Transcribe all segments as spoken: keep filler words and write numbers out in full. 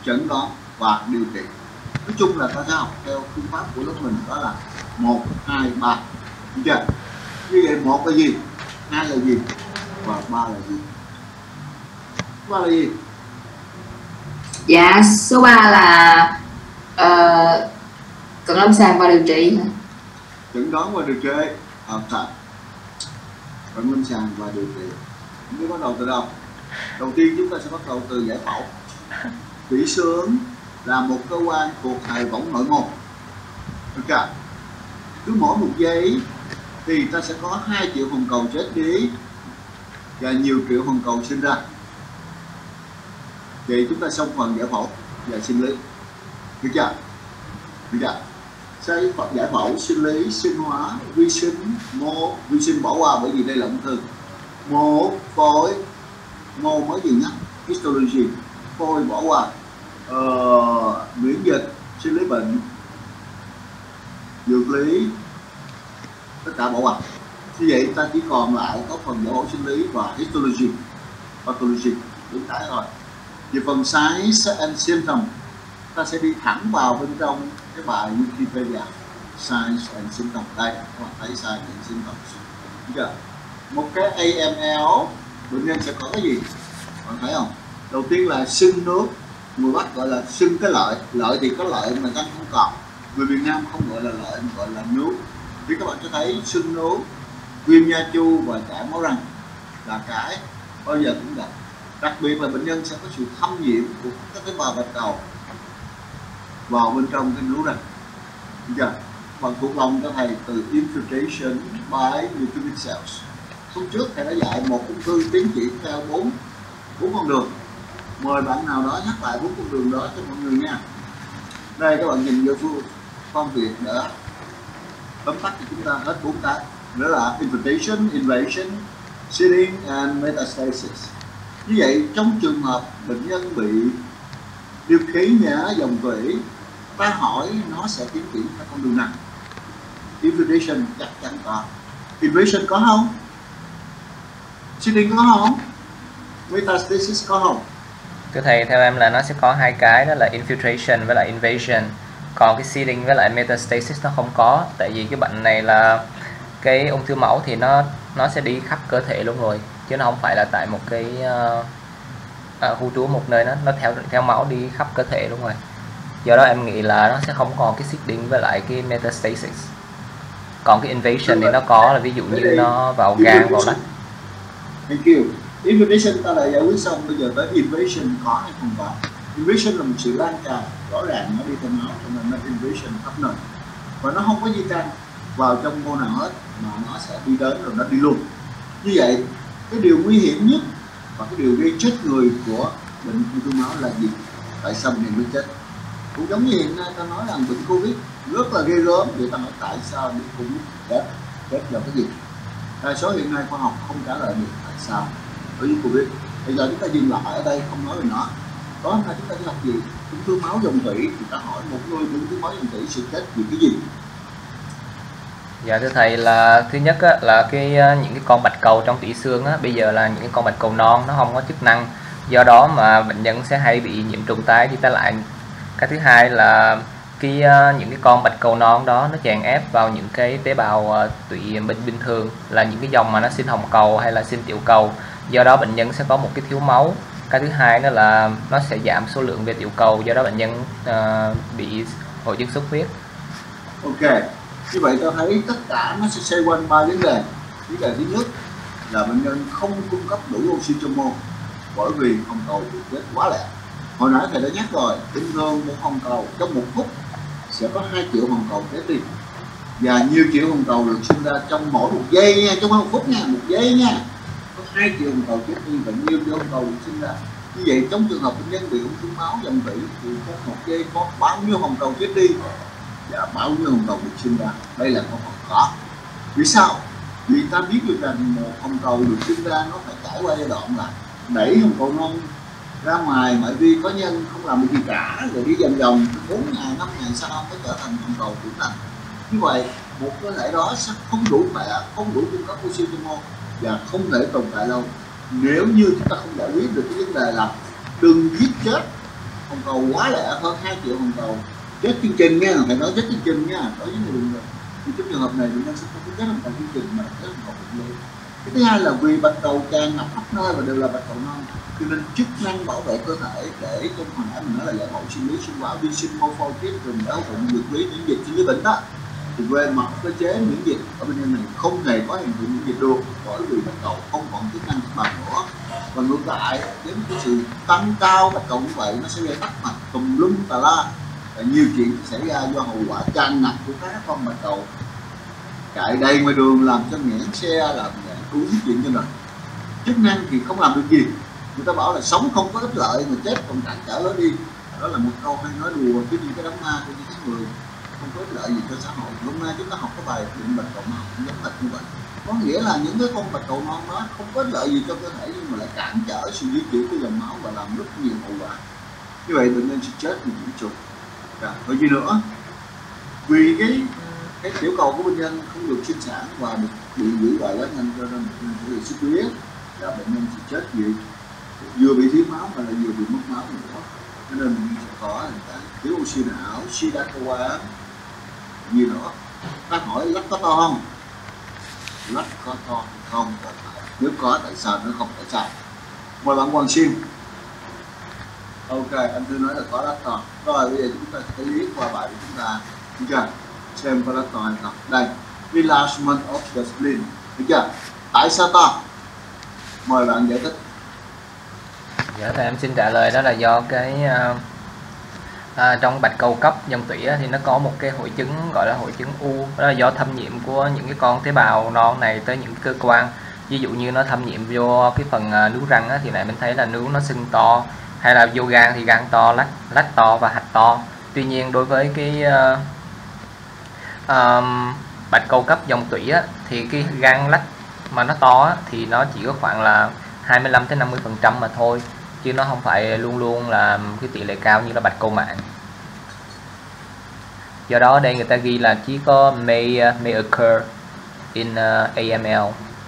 chẩn đoán và điều trị. Nói chung là ta sẽ học theo phương pháp của lớp mình, đó là một hai ba, được chưa? Như vậy một là gì, hai là gì và ba là gì? Ba là gì? Dạ số ba là uh, cận lâm sàng và điều trị. Chẩn đoán và điều trị. Hợp thật. Cận lâm sàng và điều trị. Chúng ta bắt đầu từ đâu? Đầu tiên chúng ta sẽ bắt đầu từ giải phẫu. Tủy xương là một cơ quan thuộc hệ võng nội môn. Ok. Cứ mỗi một giây thì ta sẽ có hai triệu hồng cầu chết đi và nhiều triệu hồng cầu sinh ra. Vậy chúng ta xong phần giải phẫu và sinh lý. Được chưa? Được chưa? Sau giải phẫu, sinh lý, sinh hóa, vi sinh, mô, vi sinh bỏ qua bởi vì đây là ung thư. Mô, phổi, mô mới gì nhá, histology, phôi bỏ qua, ờ, miễn dịch, sinh lý bệnh, dược lý, tất cả bỏ qua. Như vậy ta chỉ còn lại có phần giải phẫu sinh lý và histology, pathology, đúng cái rồi. Về phần signs and symptoms, ta sẽ đi thẳng vào bên trong cái bài Wikipedia, signs and symptoms. Đây các bạn thấy signs and symptoms. Chưa? Một cái a em lờ bệnh nhân sẽ có cái gì? Bạn thấy không? Đầu tiên là sưng nước, người Bắc gọi là sưng cái lợi, lợi thì có lợi mà răng không còn. Người Việt Nam không gọi là lợi, gọi là nước. Thì các bạn sẽ thấy sưng nước, viêm nha chu và chảy máu răng là cái bao giờ cũng gặp. Đặc biệt là bệnh nhân sẽ có sự thâm nhiễm của các tế bào bạch cầu vào bên trong cái nướu răng. Giờ bằng thuộc lòng cho thầy từ infiltration by neutrophil cells. Hôm trước thầy đã dạy một ung thư tiến triển theo bốn bốn con đường. Mời bạn nào đó nhắc lại bốn con đường đó cho mọi người nha. Đây các bạn nhìn vô phương phong việc đã tóm tắt cho chúng ta hết bốn cái. Đó là infiltration, invasion, seeding and metastasis. Như vậy trong trường hợp bệnh nhân bị tiêu khí nhá dòng tủy, ta hỏi nó sẽ tiến triển theo con đường nào? Infiltration chắc chắn có. Invasion có không? Seeding có không? Metastasis có không? Thưa thầy, theo em là nó sẽ có hai cái, đó là infiltration với lại invasion. Còn cái seeding với lại metastasis nó không có, tại vì cái bệnh này là cái ung thư máu thì nó nó sẽ đi khắp cơ thể luôn rồi, chứ nó không phải là tại một cái uh, uh, khu trú một nơi, nó nó theo theo máu đi khắp cơ thể luôn rồi. Do đó em nghĩ là nó sẽ không còn cái seeding với lại cái metastasis. Còn cái invasion thì nó có, là ví dụ như nó vào gan, vào lách. Thank you. Invasion ta đã giải quyết xong, bây giờ tới invasion có hay không có. Invasion là một sự lan tràn, rõ ràng nó đi theo máu, cho nên nó invasion khắp nơi. Và nó không có di căn vào trong mô nào hết, mà nó sẽ đi đến rồi nó đi luôn. Như vậy, cái điều nguy hiểm nhất và cái điều gây chết người của bệnh ung thư máu là gì? Tại sao bệnh nhân mới chết? Cũng giống như hiện nay ta nói rằng bệnh Covid rất là ghê gớm, vậy ta hỏi tại sao bệnh Covid chết? Chết do cái gì? Đa số hiện nay khoa học không trả lời được tại sao đối với Covid. Bây giờ chúng ta dừng lại ở đây, không nói về nó. Tối hôm nay chúng ta sẽ học gì? Ung thư máu dòng thủy, thì ta hỏi một người bị ung thư máu dòng thủy sẽ chết vì cái gì? Dạ thưa thầy, là thứ nhất á, là cái những cái con bạch cầu trong tủy xương á, bây giờ là những cái con bạch cầu non nó không có chức năng, do đó mà bệnh nhân sẽ hay bị nhiễm trùng tái đi tái lại. Cái thứ hai là cái những cái con bạch cầu non đó nó chèn ép vào những cái tế bào tụy bình bình thường, là những cái dòng mà nó sinh hồng cầu hay là sinh tiểu cầu, do đó bệnh nhân sẽ có một cái thiếu máu. Cái thứ hai đó là nó sẽ giảm số lượng về tiểu cầu, do đó bệnh nhân uh, bị hội chứng xuất huyết. Ok, như vậy tôi thấy tất cả nó sẽ xoay quanh ba vấn đề. Vấn đề thứ nhất là bệnh nhân không cung cấp đủ oxy cho mô, bởi vì hồng cầu bị chết quá lẹ. Hồi nãy thầy đã nhắc rồi, bình thường một hồng cầu trong một phút sẽ có hai triệu hồng cầu chết đi, và nhiều triệu hồng cầu được sinh ra trong mỗi một giây nha, trong một phút nha, một giây nha, có hai triệu hồng cầu chết đi và nhiều triệu hồng cầu được sinh ra. Như vậy trong trường hợp bệnh nhân bị ung thư máu dòng thủy thì có một giây có bao nhiêu hồng cầu chết đi và bao nhiêu hồng cầu được sinh ra? Đây là câu hỏi khó. Vì sao? Vì ta biết được rằng một hồng cầu được sinh ra nó phải trải qua giai đoạn là đẩy hồng cầu non ra ngoài ngoại vi có nhân, không làm được gì cả, rồi đi vòng vòng bốn ngày năm ngày sau mới trở thành hồng cầu trưởng thành. Như vậy một cơ thể đó sẽ không đủ khỏe, không đủ cung cấp oxy cho mô và không thể tồn tại lâu nếu như chúng ta không giải quyết được cái vấn đề là đừng giết chết hồng cầu quá lẻ, hơn hai triệu hồng cầu chết chương trình nha, phải nói chết chương trình nha, đối với người bệnh. Thì trong trường hợp này bệnh nhân sẽ không có chết hồng cầu chương trình mà chết hồng cầu bệnh lý. Cái thứ hai là vì bạch cầu tràn ngập khắp nơi và đều là bạch cầu non, cho nên chức năng bảo vệ cơ thể để trong hồi nãy mình nói là giải phẫu sinh lý, sinh hóa, vi sinh, mô phôi, tiết trùng, đáo hụt, dược lý, miễn dịch, sinh lý bệnh đó. Thì về mặt cơ chế miễn dịch ở bệnh nhân này không hề có hiện tượng miễn dịch được, bởi vì bạch cầu không còn chức năng bằng nữa. Và ngược lại, đến cái sự tăng cao bạch cầu như vậy nó sẽ gây tắc mạch tùm lum tà la, và nhiều chuyện xảy ra do hậu quả tràn ngập của các con bạch cầu chạy đầy ngoài đường, làm cho nghẽn xe, làm nghẽn cứu chuyện cho mình. Chức năng thì không làm được gì. Người ta bảo là sống không có ích lợi mà chết còn cản trở lối đi, đó là một câu hay nói đùa chứ những cái đám ma của những người không có ích lợi gì cho xã hội. Hôm nay chúng ta học cái bài điện bạch cầu non cũng giống hệt như vậy, có nghĩa là những cái con bạch cầu non đó không có ích lợi gì cho cơ thể nhưng mà lại cản trở sự di chuyển của dòng máu và làm rất nhiều hậu quả. Như vậy bệnh nhân sẽ chết vì nhiễm trùng. Rồi gì nữa, vì cái cái tiểu cầu của bệnh nhân không được sinh sản và được bị giữ lại quá nhanh, cho nên bệnh nhân sẽ bị xuất huyết, và bệnh nhân sẽ chết vì vừa bị thiếu máu mà lại vừa bị mất máu nữa. Cho nên bệnh nhân sẽ có tình trạng thiếu oxy não, suy đa cơ quan gì nữa. Ta hỏi lách có to không? Lách có to không? Nếu có tại sao, nếu không tại sao? Mời bạn Quang Xuyên. Ok, anh Thư nói là có lách to. Rồi bây giờ chúng ta sẽ liếc qua bài của chúng ta, được chưa? Xem có lách to hay không. Đây, enlargement of the spleen, được chưa? Tại sao to? Mời bạn giải thích. Dạ, thì em xin trả lời đó là do cái uh, à, trong bạch cầu cấp dòng tủy á, thì nó có một cái hội chứng gọi là hội chứng U, đó là do thâm nhiễm của những cái con tế bào non này tới những cơ quan. Ví dụ như nó thâm nhiễm vô cái phần uh, nướu răng á, thì lại mình thấy là nướu nó sưng to, hay là vô gan thì gan to, lách lách to và hạch to. Tuy nhiên đối với cái uh, um, bạch cầu cấp dòng tủy á, thì cái gan lách mà nó to á, thì nó chỉ có khoảng là hai mươi lăm tới năm mươi phần trăm mà thôi, chứ nó không phải luôn luôn là cái tỷ lệ cao như là bạch cầu mạng. Do đó đây người ta ghi là chỉ có may, uh, may occur in uh, A M L.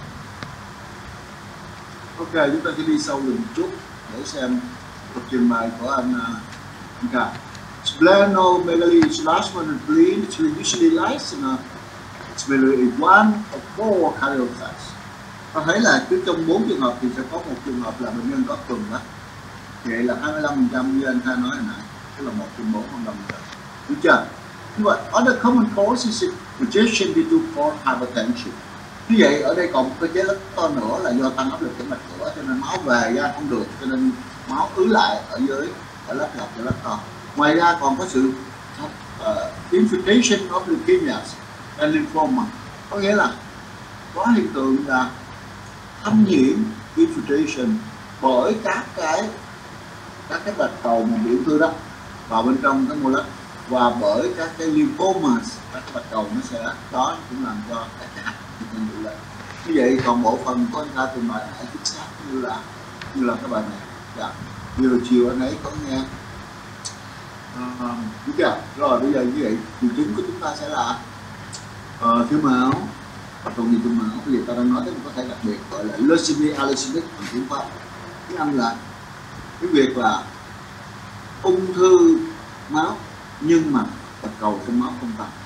Ok, chúng ta sẽ đi sâu một chút để xem cuộc trình bày của anh uh, anh Splenomegaly enlargement of spleen usually lies in a spleen one of four karyotypes. Ta thấy là cứ trong bốn trường hợp thì sẽ có một trường hợp là bệnh nhân có tuần đó. Vậy là hai mươi lăm phần trăm như anh Kha nói hồi nãy, tức là một trên bốn, không đồng phần. Được chưa? Như vậy, other common causes is projection due to port hypertension. Như vậy ở đây còn một cơ chế rất to nữa là do tăng áp lực tĩnh mạch cửa, cho nên máu về ra không được, cho nên máu ứ lại ở dưới, ở lách lọc và lách to. Ngoài ra còn có sự uh, infiltration of leukemias and lymphoma, có nghĩa là có hiện tượng là thâm nhiễm infiltration bởi các cái các cái bạch cầu mà biểu thư đó vào bên trong cái mô lách, và bởi các cái lymphomas, các cái bạch cầu nó sẽ đó cũng làm cho các cái hạch bị lên. Như vậy còn bộ phận của anh ta trình bày lại chính xác như là như là các bài này. Dạ. Vừa chiều anh ấy có nghe. À, đúng chưa? Rồi bây giờ như vậy triệu chứng của chúng ta sẽ là uh, thiếu máu, hoặc còn gì thiếu máu. Bây giờ ta đang nói đến một có thể đặc biệt gọi là leucemia allogeneic bằng tiếng Pháp. Tiếng Anh là cái việc là ung thư máu nhưng mà bạch cầu trong máu không tăng.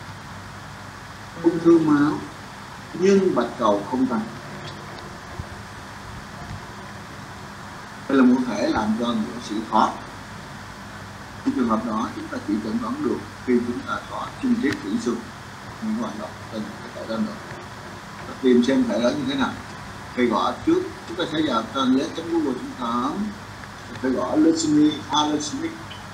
Ung thư máu nhưng bạch cầu không tăng. Đây là một thể làm cho người bác sĩ khó. Trong trường hợp đó chúng ta chỉ chẩn đoán được khi chúng ta có trinh tiết kỹ xương, những hoạt động trên cái thể đó nữa. Ta tìm xem thể đó như thế nào. Khi gõ trước chúng ta sẽ vào trên lấy chấm Google chúng ta phải gõ leucemia allogeneic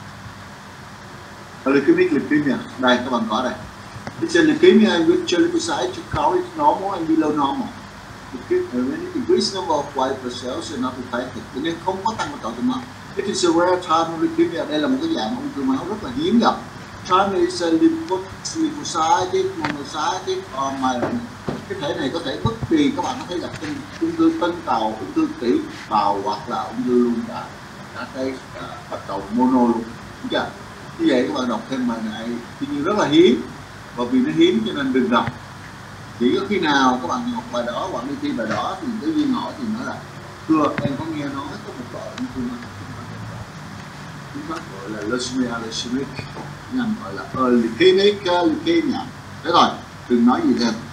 leukemic leukemia. Đây các bạn có đây. It's a leukemia in which lymphocytes count is normal and below normal. The increased number of white blood cells are not affected. Bệnh nhân không có tăng bạch cầu trong máu. It is a rare type of leukemia. Đây là một cái dạng ung thư máu rất là hiếm gặp. Type is a lymphocytic, monocytic or myeloid. Cái thể này có thể bất kỳ các bạn có thể gặp trong ung thư tân cầu, ung thư tỷ bào hoặc là ung thư luôn cả cả cái uh, bạch cầu mono luôn. Đúng chưa? Như vậy các bạn đọc thêm bài này, tuy nhiên rất là hiếm, và vì nó hiếm cho nên đừng đọc. Chỉ có khi nào các bạn học bài đó hoặc đi thi bài đó thì cái viên hỏi thì nói là thưa em có nghe nói có một loại ung thư máu. chúng ta gọi là leukemia leukemic, nhằm gọi là early leukemic leukemia. Thế rồi, đừng nói gì thêm.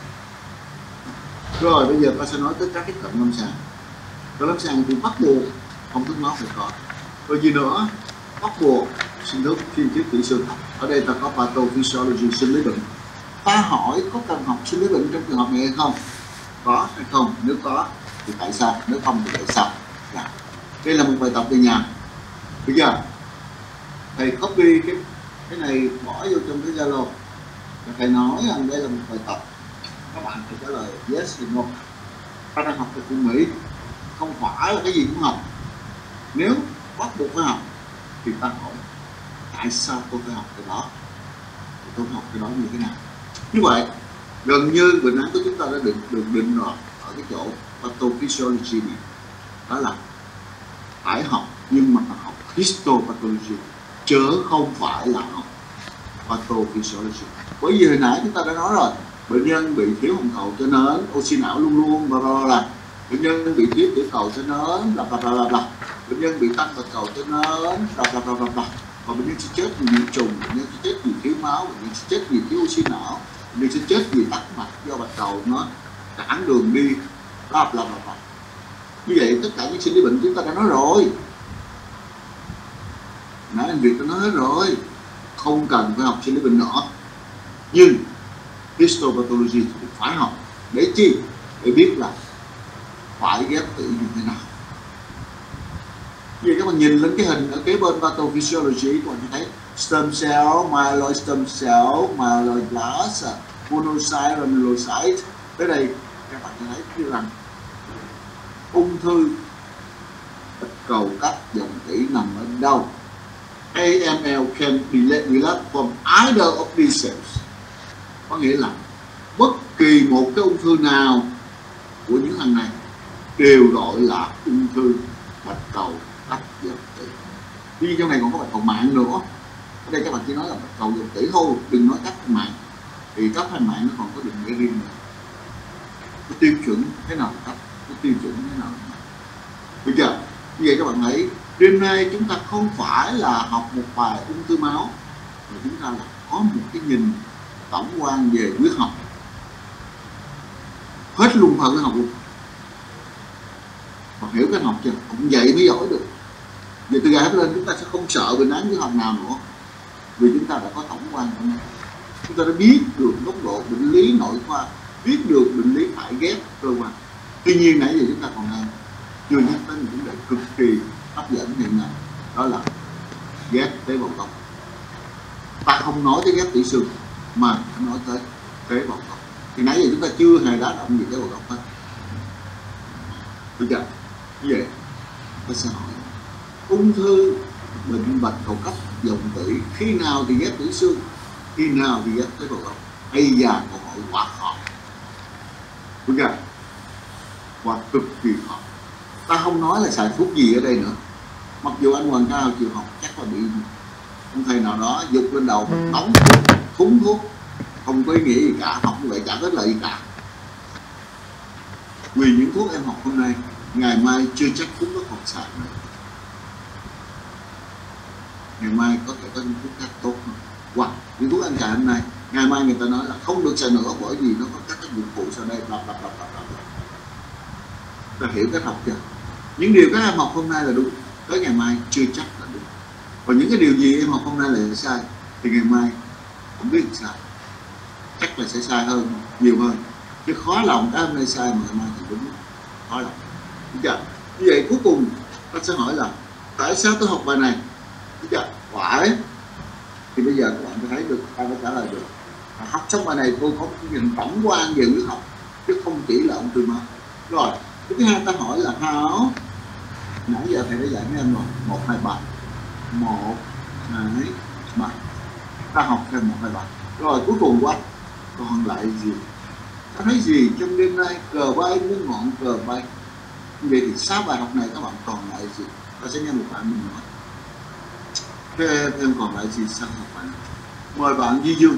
Rồi bây giờ ta sẽ nói tới các cái cận lâm sàng. Cận lâm sàng thì bắt buộc công thức máu phải có. Rồi gì nữa? Bắt buộc sinh thức chuyên chiếu kỹ xương. Ở đây ta có pathophysiology, sinh lý bệnh. Ta hỏi có cần học sinh lý bệnh trong trường hợp này hay không? Có hay không? Nếu có thì tại sao? Nếu không thì tại sao? Dạ. Đây là một bài tập về nhà. Bây giờ thầy copy cái cái này bỏ vô trong cái Zalo. Thầy nói rằng đây là một bài tập. Các bạn phải trả lời yes hay no. Ta đang học về phụ Mỹ, không phải là cái gì cũng học. Nếu bắt buộc phải học thì ta hỏi tại sao tôi phải học cái đó, thì tôi học cái đó như thế nào. Như vậy gần như bệnh án của chúng ta đã được được định rồi ở cái chỗ pathophysiology này, đó là phải học nhưng mà học histopathology chứ không phải là học pathophysiology. Bởi vì hồi nãy chúng ta đã nói rồi, bệnh nhân bị thiếu hồng cầu cho nên oxy não luôn luôn bla bla bla, bệnh nhân bị thiếu tiểu cầu cho nên bla bla bla bla, bệnh nhân bị tăng bạch cầu cho nên bla bla bla bla bla, và bệnh nhân sẽ chết vì nhiễm trùng, bệnh nhân sẽ chết vì thiếu máu, bệnh nhân sẽ chết vì thiếu oxy não, bệnh nhân sẽ chết vì tắc mạch do bạch cầu nó cản đường đi bla bla bla bla. Như vậy tất cả những sinh lý bệnh chúng ta đã nói rồi, nãy anh Việt đã nói hết rồi, không cần phải học sinh lý bệnh nữa. Nhưng histopathology thì phải học. Để chi? Để biết là phải ghép tủy như thế nào. Vì các bạn nhìn lên cái hình ở kế bên pathophysiology, các bạn thấy stem cell, myeloid stem cell, myeloid blast, monocyte, granulocyte. Tới đây các bạn thấy như rằng ung thư bạch cầu cắt dòng tủy nằm ở đâu? a em lờ can be developed from either of these cells. Có nghĩa là bất kỳ một cái ung thư nào của những thằng này đều gọi là ung thư bạch cầu cắt dòng tủy. Tuy nhiên trong này còn có bạch cầu mạng nữa. Ở đây các bạn chỉ nói là bạch cầu dòng tủy thôi, đừng nói cắt mạng. Thì cắt hay mạng nó còn có định nghĩa riêng nữa. Cái tiêu chuẩn thế nào là cắt, cái tiêu chuẩn thế nào là mạng. Bây giờ như vậy các bạn thấy đêm nay chúng ta không phải là học một bài ung thư máu, mà chúng ta là có một cái nhìn tổng quan về huyết học, hết luôn phần huyết học luôn. Còn hiểu cái học chưa? Cũng vậy mới giỏi được. Vậy từ ngày lên chúng ta sẽ không sợ bệnh án huyết học nào nữa, vì chúng ta đã có tổng quan của nó. Chúng ta đã biết được góc độ bệnh lý nội khoa, biết được bệnh lý phải ghép cơ quan. Tuy nhiên nãy giờ chúng ta còn đang chưa nhắc tới những vấn đề cực kỳ hấp dẫn hiện nay, đó là ghép tế bào gốc. Ta không nói tới ghép tủy xương mà nói tới tế bào gốc. Thì nãy giờ chúng ta chưa hề đá động gì tế bào gốc hết. Được chưa? Như vậy ta sẽ hỏi ung thư bệnh bạch cầu cấp dòng tủy khi nào thì ghép tủy xương, khi nào thì ghép tế bào gốc? Hay là câu hỏi quá khó. Được chưa? Và cực kỳ khó. Ta không nói là xài thuốc gì ở đây nữa. Mặc dù anh Hoàng Cao chịu học chắc là bị ông thầy nào đó dục lên đầu mình đóng thuốc, thúng thuốc, không có ý nghĩa gì cả, học như vậy chả có lợi gì cả. Vì những thuốc em học hôm nay, ngày mai chưa chắc thuốc nó còn xài nữa. Ngày mai có thể có những thuốc khác tốt hơn. Hoặc những thuốc anh xài hôm nay, ngày mai người ta nói là không được xài nữa bởi vì nó có các tác dụng phụ sau đây, bla bla bla bla bla. Ta hiểu cách học chưa? Những điều các em học hôm nay là đúng, tới ngày mai chưa chắc là đúng. Và những cái điều gì em học hôm nay là sai thì ngày mai không biết sai, chắc là sẽ sai hơn, nhiều hơn. Chứ khó lòng cái hôm nay sai mà ngày mai thì đúng, khó lòng. Đúng chưa? Như vậy cuối cùng ta sẽ hỏi là tại sao tôi học bài này? Đúng chưa? Phải. Thì bây giờ các bạn thấy được, ta có trả lời được. À, học xong bài này tôi có một nhìn tổng quan về huyết học chứ không chỉ là ung thư máu. Rồi cái thứ hai ta hỏi là Hảo, nãy giờ thầy đã dạy với em rồi, một hai bài, một hai bài, ta học thêm một hai bài. Rồi cuối cùng quá còn lại gì? Ta thấy gì trong đêm nay? Cờ bay muốn ngọn cờ bay. Vậy thì sau bài học này các bạn còn lại gì? Ta sẽ nghe một bạn mình nói. Thế em còn lại gì sau học bài này? Mời bạn Duy Dương.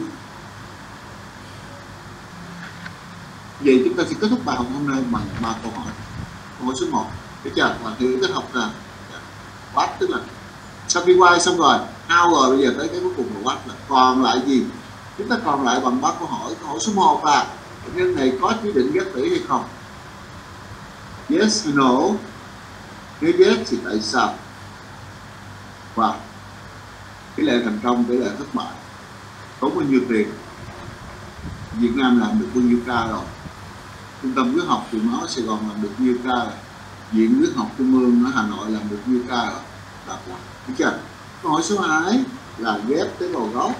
Vậy chúng ta sẽ kết thúc bài học hôm nay bằng ba câu hỏi. Câu hỏi số một, để chờ bạn hiểu cách học ra. What tức là Sau khi quay xong rồi how rồi, bây giờ tới cái cuối cùng là what, là còn lại gì. Chúng ta còn lại bằng ba câu hỏi. Câu hỏi số một là bệnh nhân này có chỉ định ghép tủy hay không? Yes hay no? Nếu yes thì tại sao? Và tỷ lệ thành công, tỷ lệ thất bại, tốn bao nhiêu tiền, Việt Nam làm được bao nhiêu ca rồi, trung tâm huyết học truyền máu Sài Gòn làm được nhiêu ca rồi, viện huyết học Trung ương ở Hà Nội làm được nhiêu ca rồi, đọc lại, được chưa? Câu hỏi số hai là ghép tế bào gốc,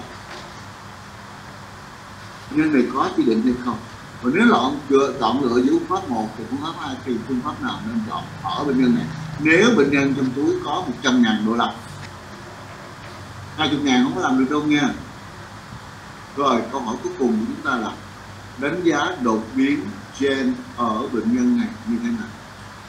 nên này có chỉ định hay không? Và nếu chọn lựa chọn lựa giữa phương pháp một thì phương pháp hai, thì phương pháp nào nên chọn ở bệnh nhân này? Nếu bệnh nhân trong túi có một trăm ngàn đô la, hai mươi ngàn không có làm được đâu nha. Rồi câu hỏi cuối cùng của chúng ta là đánh giá đột biến gen ở bệnh nhân này như thế nào?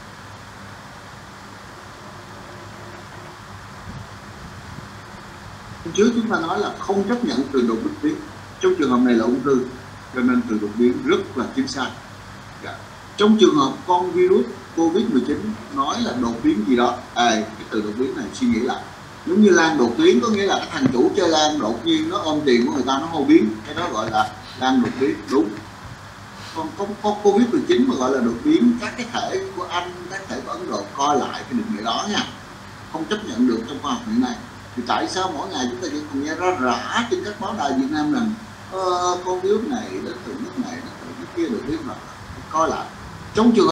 Hôm trước chúng ta nói là không chấp nhận từ đột biến, trong trường hợp này là ung thư cho nên từ đột biến rất là chính xác. Trong trường hợp con virus Covid mười chín nói là đột biến gì đó, à, cái từ đột biến này suy nghĩ lại, giống như lan đột biến, có nghĩa là cái thằng chủ chơi lan đột nhiên nó ôm tiền của người ta nó hô biến, cái đó gọi là lan đột biến, đúng. Còn có, có Covid mười chín mà gọi là đột biến, các cái thể của Anh, các thể của Ấn Độ coi lại cái định nghĩa đó nha, không chấp nhận được trong khoa học hiện nay. Thì tại sao mỗi ngày chúng ta chỉ còn nghe ra rã trên các báo đài Việt Nam rằng uh, con virus này đến từ nước này, đến từ nước kia, được biết mà coi lại trong trường